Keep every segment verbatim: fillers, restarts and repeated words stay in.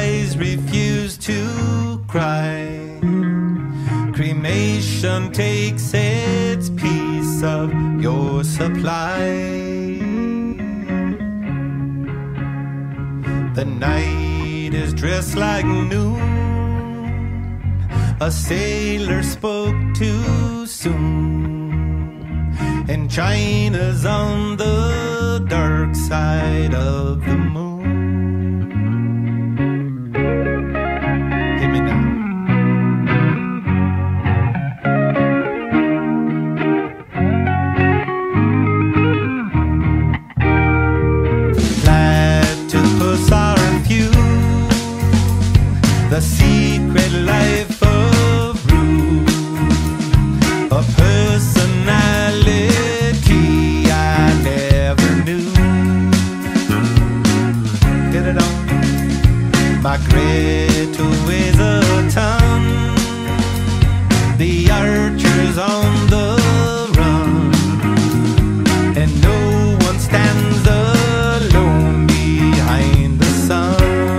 eyes refuse to cry. Cremation takes its piece of your supply. The night is dressed like noon. A sailor spoke too soon, and China's on the dark side of the moon. Hit me now. Platypus are few, the secret life of Rue, a personality I never knew. Get it on. My Greta weighs a ton, the archer's on the run, and no one stands alone behind the sun.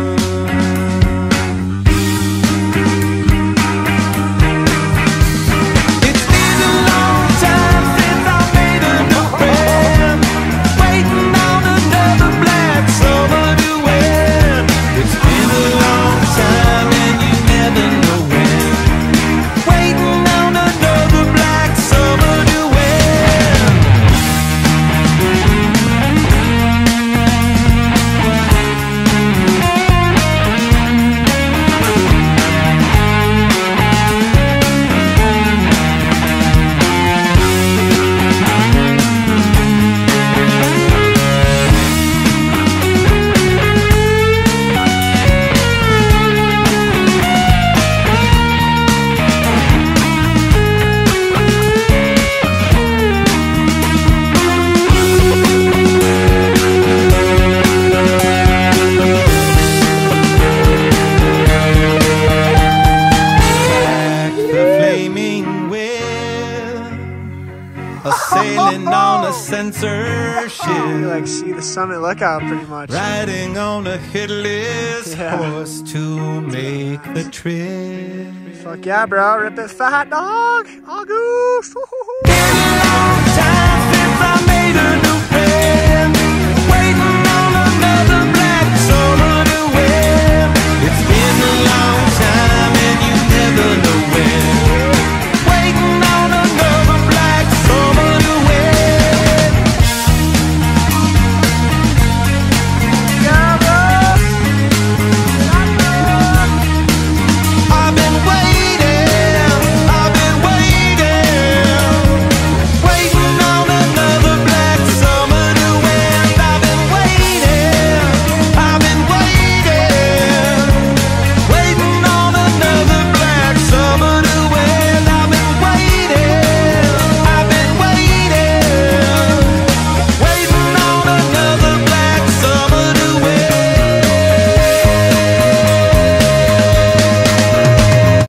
Sailing on a censorship. You like see the summit lookout pretty much. Riding on a hitless Yeah. horse to make the trip. Fuck yeah, bro. Rip it fat, dog. August. Been a long time since I made a new